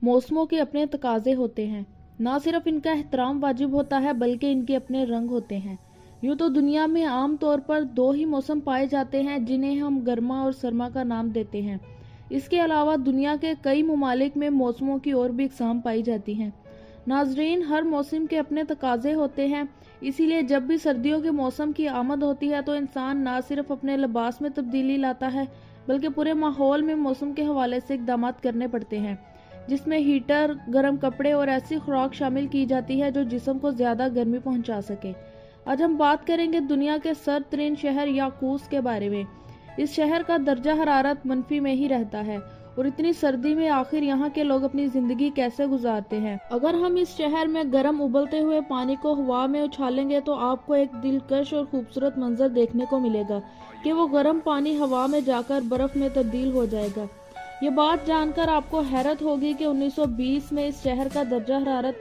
मौसमों के अपने तकाजे होते हैं। न सिर्फ इनका एहतराम वाजिब होता है बल्कि इनके अपने रंग होते हैं। यूँ तो दुनिया में आम तौर पर 2 ही मौसम पाए जाते हैं जिन्हें हम गर्मा और सरमा का नाम देते हैं। इसके अलावा दुनिया के कई ममालिक में मौसमों की और भी इकसाम पाई जाती हैं। नाजरीन, हर मौसम के अपने तकाजे होते हैं, इसीलिए जब भी सर्दियों के मौसम की आमद होती है तो इंसान न सिर्फ अपने लिबास में तब्दीली लाता है बल्कि पूरे माहौल में मौसम के हवाले से इकदाम करने पड़ते हैं, जिसमें हीटर, गर्म कपड़े और ऐसी खुराक शामिल की जाती है जो जिस्म को ज्यादा गर्मी पहुंचा सके। आज हम बात करेंगे दुनिया के सर्द तरीन शहर याकूस के बारे में। इस शहर का दर्जा हरारत मनफी में ही रहता है और इतनी सर्दी में आखिर यहाँ के लोग अपनी जिंदगी कैसे गुजारते हैं। अगर हम इस शहर में गर्म उबलते हुए पानी को हवा में उछालेंगे तो आपको एक दिलकश और खूबसूरत मंजर देखने को मिलेगा कि वो गर्म पानी हवा में जाकर बर्फ में तब्दील हो जाएगा। ये बात जानकर आपको हैरत होगी कि 1920 में इस शहर का दर्जा हरारत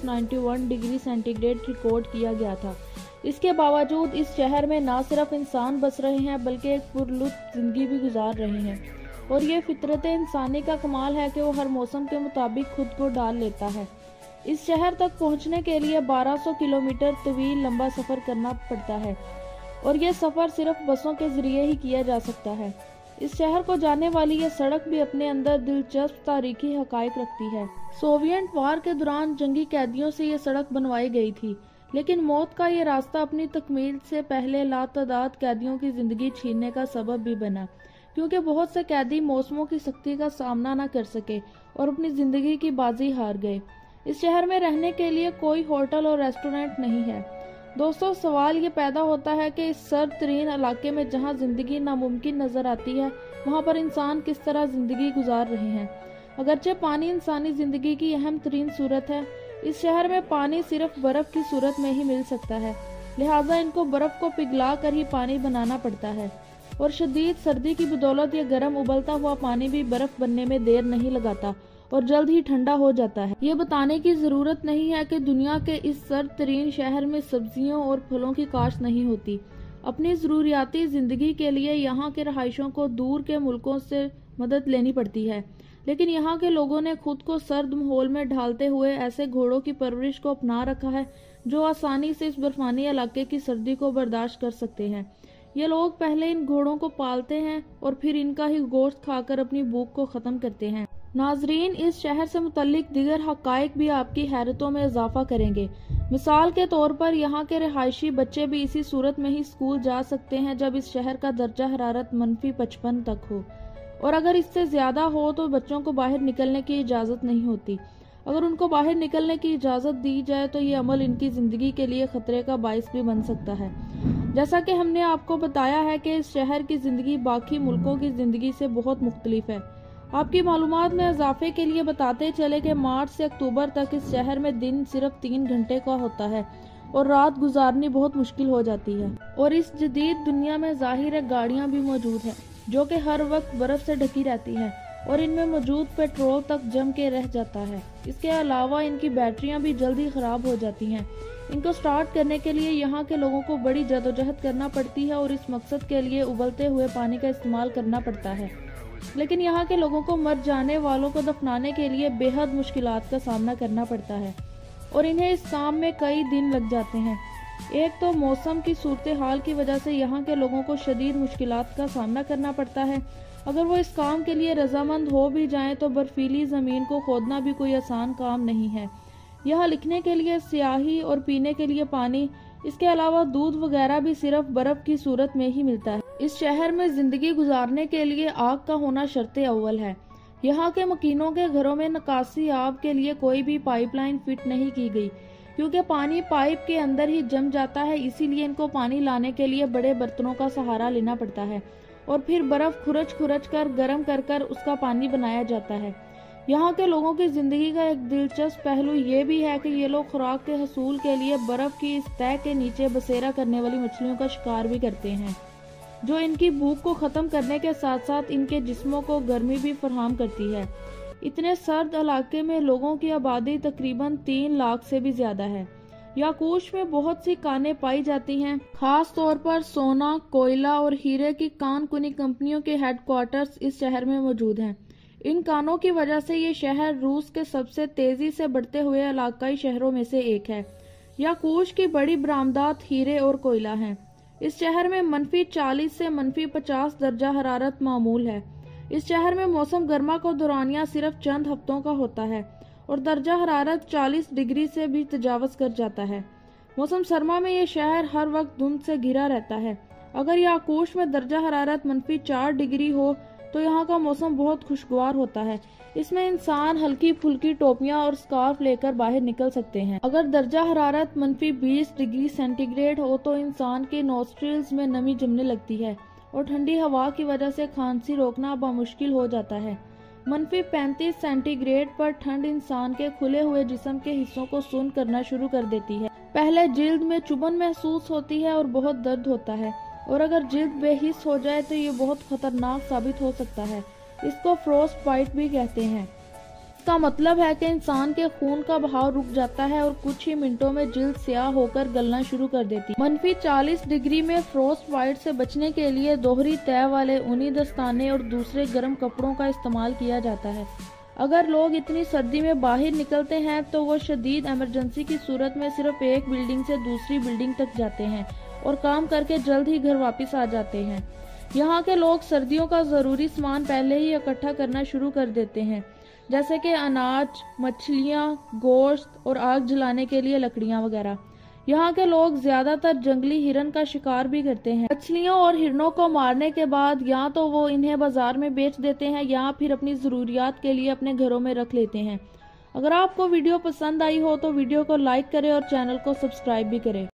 -91 डिग्री सेंटीग्रेड रिकॉर्ड किया गया था। इसके बावजूद इस शहर में न सिर्फ इंसान बस रहे हैं बल्कि एक पुरलुत्फ जिंदगी भी गुजार रहे हैं। और ये फितरत इंसानी का कमाल है कि वो हर मौसम के मुताबिक खुद को डाल लेता है। इस शहर तक पहुंचने के लिए 1200 किलोमीटर तवील लंबा सफर करना पड़ता है और ये सफर सिर्फ बसों के जरिए ही किया जा सकता है। इस शहर को जाने वाली ये सड़क भी अपने अंदर दिलचस्प तारीखी हकायक रखती है। सोवियत वार के दौरान जंगी कैदियों से ये सड़क बनवाई गई थी, लेकिन मौत का ये रास्ता अपनी तकमील से पहले लातादाद कैदियों की जिंदगी छीनने का सबब भी बना, क्योंकि बहुत से कैदी मौसमों की सख्ती का सामना न कर सके और अपनी जिंदगी की बाजी हार गए। इस शहर में रहने के लिए कोई होटल और रेस्टोरेंट नहीं है। दोस्तों, सवाल ये पैदा होता है कि इस सर्द तरीन इलाके में जहाँ जिंदगी नामुमकिन नजर आती है वहाँ पर इंसान किस तरह जिंदगी गुजार रहे हैं। अगरचे पानी इंसानी जिंदगी की अहम तरीन सूरत है, इस शहर में पानी सिर्फ बर्फ की सूरत में ही मिल सकता है, लिहाजा इनको बर्फ को पिघला कर ही पानी बनाना पड़ता है और शदीद सर्दी की बदौलत ये गर्म उबलता हुआ पानी भी बर्फ बनने में देर नहीं लगाता और जल्द ही ठंडा हो जाता है। ये बताने की जरूरत नहीं है कि दुनिया के इस सर्द तरीन शहर में सब्जियों और फलों की काश्त नहीं होती। अपनी जरूरियाती जिंदगी के लिए यहाँ के रहायशों को दूर के मुल्कों से मदद लेनी पड़ती है, लेकिन यहाँ के लोगों ने खुद को सर्द माहौल में ढालते हुए ऐसे घोड़ों की परवरिश को अपना रखा है जो आसानी से इस बर्फानी इलाके की सर्दी को बर्दाश्त कर सकते हैं। ये लोग पहले इन घोड़ों को पालते हैं और फिर इनका ही गोश्त खाकर अपनी भूख को खत्म करते हैं। नाजरीन, इस शहर से मुतल्लिक दीगर हकायक भी आपकी हैरतों में इजाफा करेंगे। मिसाल के तौर पर यहाँ के रिहायशी बच्चे भी इसी सूरत में ही स्कूल जा सकते हैं जब इस शहर का दर्जा हरारत -55 तक हो, और अगर इससे ज्यादा हो तो बच्चों को बाहर निकलने की इजाजत नहीं होती। अगर उनको बाहर निकलने की इजाजत दी जाए तो ये अमल इनकी जिंदगी के लिए खतरे का बाइस भी बन सकता है। जैसा कि हमने आपको बताया है कि इस शहर की जिंदगी बाकी मुल्कों की जिंदगी से बहुत मुख्तलिफ है। आपकी मालूमात में इजाफे के लिए बताते चले कि मार्च से अक्टूबर तक इस शहर में दिन सिर्फ 3 घंटे का होता है और रात गुजारनी बहुत मुश्किल हो जाती है। और इस जदीद दुनिया में जाहिर है गाड़ियां भी मौजूद हैं जो कि हर वक्त बर्फ से ढकी रहती हैं और इनमें मौजूद पेट्रोल तक जम के रह जाता है। इसके अलावा इनकी बैटरियां भी जल्दी खराब हो जाती हैं। इनको स्टार्ट करने के लिए यहाँ के लोगों को बड़ी जदोजहद करना पड़ती है और इस मकसद के लिए उबलते हुए पानी का इस्तेमाल करना पड़ता है। लेकिन यहाँ के लोगों को मर जाने वालों को दफनाने के लिए बेहद मुश्किलात का सामना करना पड़ता है और इन्हें इस काम में कई दिन लग जाते हैं। एक तो मौसम की सूरत हाल की वजह से यहाँ के लोगों को शदीद मुश्किलात का सामना करना पड़ता है। अगर वो इस काम के लिए रजामंद हो भी जाएं तो बर्फीली जमीन को खोदना भी कोई आसान काम नहीं है। यहाँ लिखने के लिए स्याही और पीने के लिए पानी, इसके अलावा दूध वगैरह भी सिर्फ बर्फ की सूरत में ही मिलता है। इस शहर में जिंदगी गुजारने के लिए आग का होना शर्ते अव्वल है। यहाँ के मकीनों के घरों में निकासी आग के लिए कोई भी पाइपलाइन फिट नहीं की गई, क्योंकि पानी पाइप के अंदर ही जम जाता है। इसीलिए इनको पानी लाने के लिए बड़े बर्तनों का सहारा लेना पड़ता है और फिर बर्फ खुरच कर गर्म कर उसका पानी बनाया जाता है। यहाँ के लोगों की जिंदगी का एक दिलचस्प पहलू ये भी है कि ये लोग खुराक के हसूल के लिए बर्फ की इस तह के नीचे बसेरा करने वाली मछलियों का शिकार भी करते हैं, जो इनकी भूख को खत्म करने के साथ साथ इनके जिस्मों को गर्मी भी फराहम करती है। इतने सर्द इलाके में लोगों की आबादी तकरीबन 3 लाख से भी ज्यादा है। याकूश में बहुत सी कानें पाई जाती हैं, खास तौर पर सोना, कोयला और हीरे की कान कुनी कंपनियों के हेडक्वार्टर्स इस शहर में मौजूद हैं। इन कानों की वजह से ये शहर रूस के सबसे तेजी से बढ़ते हुए इलाकाई शहरों में से एक है। याकूश की बड़ी बरामदात हीरे और कोयला हैं। इस शहर में -40 से -50 दर्जा हरारत मामूल है। इस शहर में मौसम गर्मा का दौरानिया सिर्फ चंद हफ्तों का होता है और दर्जा हरारत 40 डिग्री से भी तजावज कर जाता है। मौसम सरमा में ये शहर हर वक्त धुंध से घिरा रहता है। अगर याकूश में दर्जा हरारत -4 डिग्री हो तो यहाँ का मौसम बहुत खुशगवार होता है। इसमें इंसान हल्की फुल्की टोपियां और स्कार्फ लेकर बाहर निकल सकते हैं। अगर दर्जा हरारत -20 डिग्री सेंटीग्रेड हो तो इंसान के नोस्ट्रिल्स में नमी जमने लगती है और ठंडी हवा की वजह से खांसी रोकना बामुश्किल हो जाता है। -35 सेंटीग्रेड पर ठंड इंसान के खुले हुए जिस्म के हिस्सों को सुन्न करना शुरू कर देती है। पहले जिल्द में चुभन महसूस होती है और बहुत दर्द होता है, और अगर जिल्द बेहिस हो जाए तो ये बहुत खतरनाक साबित हो सकता है। इसको फ्रोस्ट बाइट भी कहते हैं। इसका मतलब है कि इंसान के खून का बहाव रुक जाता है और कुछ ही मिनटों में जिल्द स्याह होकर गलना शुरू कर देती है। -40 डिग्री में फ्रोस्ट बाइट से बचने के लिए दोहरी तह वाले ऊनी दस्ताने और दूसरे गर्म कपड़ों का इस्तेमाल किया जाता है। अगर लोग इतनी सर्दी में बाहर निकलते हैं तो वो शदीद इमरजेंसी की सूरत में सिर्फ एक बिल्डिंग से दूसरी बिल्डिंग तक जाते हैं और काम करके जल्द ही घर वापस आ जाते हैं। यहाँ के लोग सर्दियों का जरूरी सामान पहले ही इकट्ठा करना शुरू कर देते हैं, जैसे कि अनाज, मछलियाँ, गोश्त और आग जलाने के लिए लकड़ियाँ वगैरह। यहाँ के लोग ज्यादातर जंगली हिरन का शिकार भी करते हैं। मछलियों और हिरनों को मारने के बाद या तो वो इन्हें बाजार में बेच देते हैं या फिर अपनी जरूरियात के लिए अपने घरों में रख लेते हैं। अगर आपको वीडियो पसंद आई हो तो वीडियो को लाइक करें और चैनल को सब्सक्राइब भी करें।